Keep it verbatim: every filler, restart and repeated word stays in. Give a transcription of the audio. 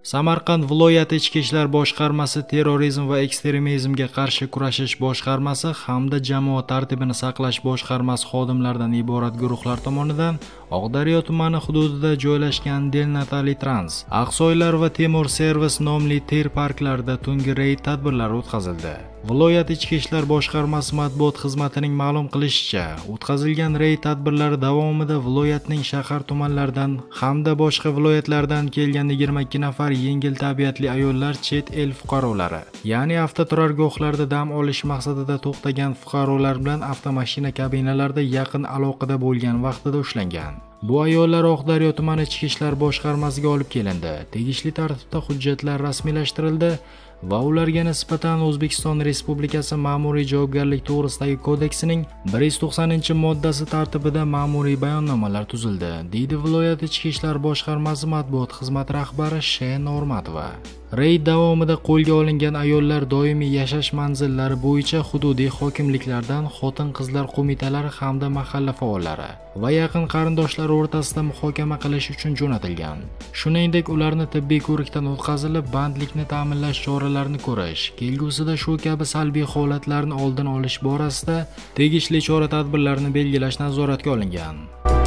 Samarqand viloyati Ichki ishlar boshqarmasi, terrorizm va ekstremizmga qarshi kurashish boshqarmasi hamda jamoat tartibini saqlash boshqarmasi xodimlaridan iborat guruhlar tomonidan Oqdaryo tumani hududida joylashgan Del Natali Trans, Aqsoylar va Temur Servis nomli tir parklarida tungi reyd tadbirlari o'tkazildi. Viloyat Ichki ishlar boshqarmasi matbuot xizmatining ma'lum qilishicha, o'tkazilgan reyd tadbirlari davomida viloyatning shahar tumanlaridan hamda boshqa viloyatlardan kelgan yigirma ikki nafar yengil tabiatli ayollar chet el fuqarolari, ya'ni avtoturargohlarda dam olish maqsadida to'xtagan fuqarolar bilan avtomashina kabinalarida yaqin aloqada bo'lgan vaqtida ushlangan. Bu ayollar Oqdaryo tumani Ichki ishlar boshqarmasiga olib kelindi. Tegishli tartibda hujjatlar rasmiylashtirildi va ularga nisbatan O'zbekiston Respublikasi Ma'muriy javobgarlik to'g'risidagi kodeksining bir yuz to'qsoninchi moddasi tartibida ma'muriy bayonnomalar tuzildi, deydi viloyat Ichki ishlar boshqarmasi matbuot xizmati rahbari Sh. Normatova. Reyd davomida qo'lga olingan ayollar doimiy yashash manzillari bo'yicha hududiy hokimliklardan xotin-qizlar qo'mitalari hamda mahalla faollari va yaqin qarindoshlar o'rtasida muhokama qilish uchun jo'natilgan. Shuningdek, ularni tibbiy ko'rikdan o'tkazilib, bandlikni ta'minlash choralarini ko'rish, kelgusida shu kabi salbiy holatlarni oldini olish borasida tegishli chora-tadbirlarni belgilash nazoratga olingan.